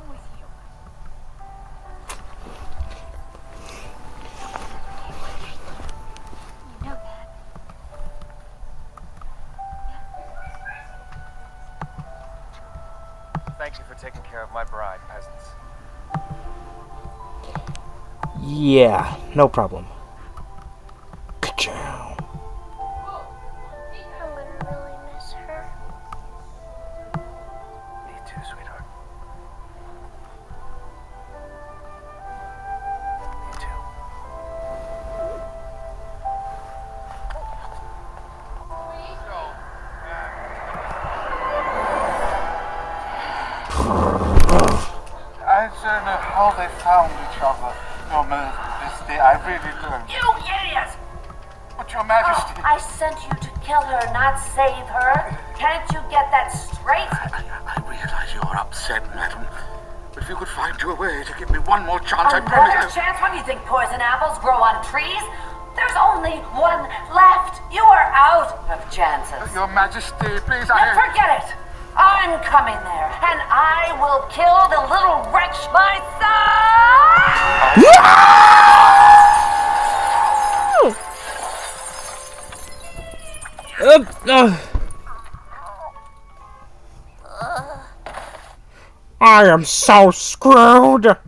wrong with you? You know that. Thank you for taking care of my bride, peasants. Yeah, no problem. Ka-chow. I'm gonna really miss her. Me too, sweetheart. Me too. I don't know how they found each other, Your Majesty. I really don't. You idiot! But Your Majesty... I sent you to kill her, not save her. Can't you get that straight? I realize you're upset, madam. But if you could find your way to give me one more chance, I Another promise... chance? What do you think poison apples grow on trees? There's only one left. You are out of chances. Your Majesty, please, Then forget it. I'm coming there, and I will kill the little wretch myself! I am so screwed. I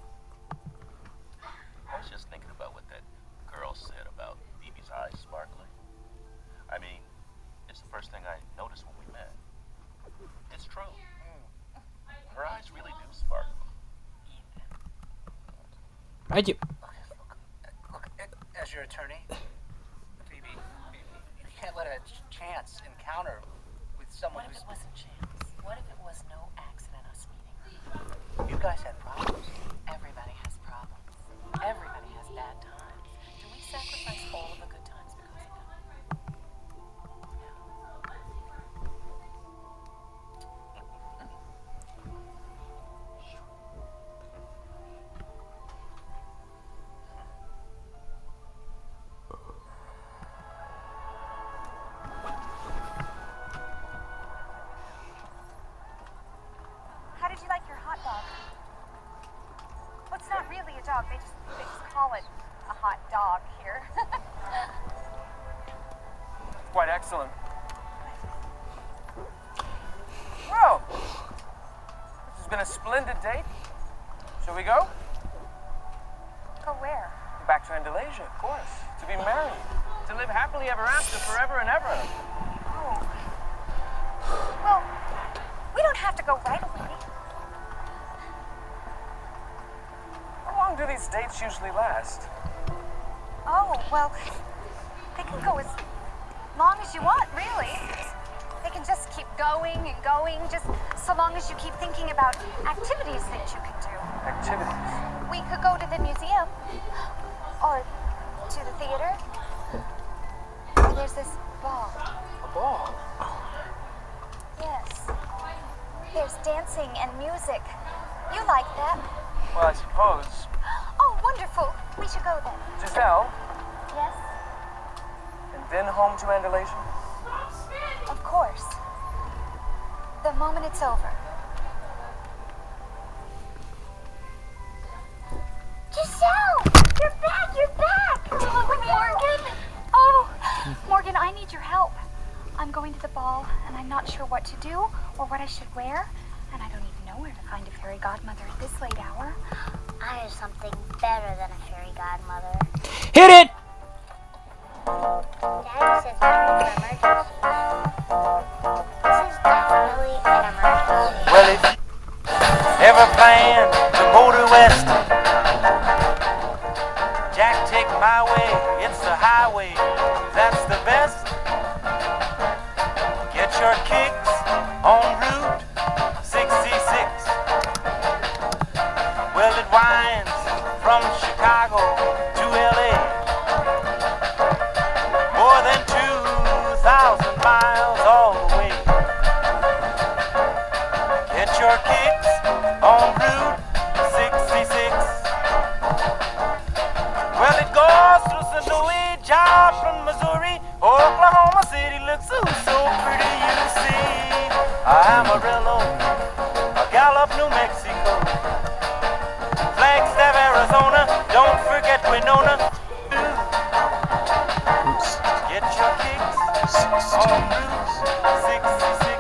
was just thinking about what that girl said about Phoebe's eyes sparkling. I mean, it's the first thing I noticed when we met. It's true. Her eyes really do sparkle. I do. Look, as your attorney, Phoebe, you can't let a chance encounter with someone What if who's... it wasn't chance? What if it was no accident us meeting? You guys had problems. Everybody has problems. Everybody has bad times. Do we sacrifice all of the good times because of them? How did you like your hot dog? Well, it's not really a dog. They just call it a hot dog here. Quite excellent. Well, this has been a splendid date. Shall we go? Go where? Back to Andalusia, of course. To be married. To live happily ever after, forever and ever. Oh. Well, we don't have to go right away. How long do these dates usually last? Oh, well, they can go as long as you want, really. They can just keep going and going, just so long as you keep thinking about activities that you can do. Activities? We could go to the museum, or to the theater, or there's this ball. A ball? Yes. There's dancing and music. You like that? Well, I suppose. Oh, wonderful. We should go then. Giselle, Yes? and then home to Andalusia? Of course. The moment it's over. Giselle! You're back! You're back! Oh, Morgan! Oh, Morgan, I need your help. I'm going to the ball, and I'm not sure what to do or what I should wear, and I don't even know where to find a fairy godmother at this late hour. I have something better than a fairy godmother. Hit it! Daddy says it's for emergencies. This is definitely an emergency. Well, if you ever plan to go to West, Jack, take my way, it's the highway, that's the best. Get your kicks on Route 66. Well, it winds from Chicago to LA, more than 2,000 miles all the way. Get your kicks on Route 66. Well, it goes through St. Louis, Joplin, Missouri, Oklahoma City looks so pretty, you see. Amarillo, Gallup, New Mexico, Arizona. Don't forget Winona. Oops. Get your kicks on Route 66.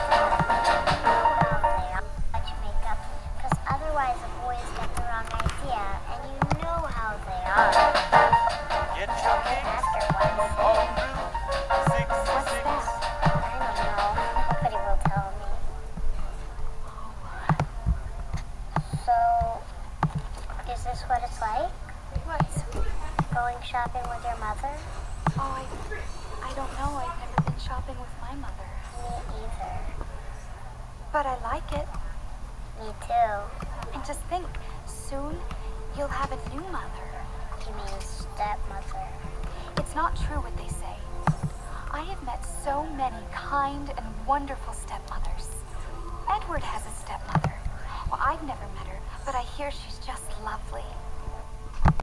Much makeup, because otherwise the boys get the wrong idea, and you know how they are. Get your kicks After once. on Route 66. I don't know. Nobody will tell me. So, is this what it's like? What? Going shopping with your mother? Oh, I don't know. I've never been shopping with my mother. Me either. But I like it. Me too. And just think, soon you'll have a new mother. You mean stepmother? It's not true what they say. I have met so many kind and wonderful stepmothers. Edward has a stepmother. Well, I've never met her, but I hear she's just lovely.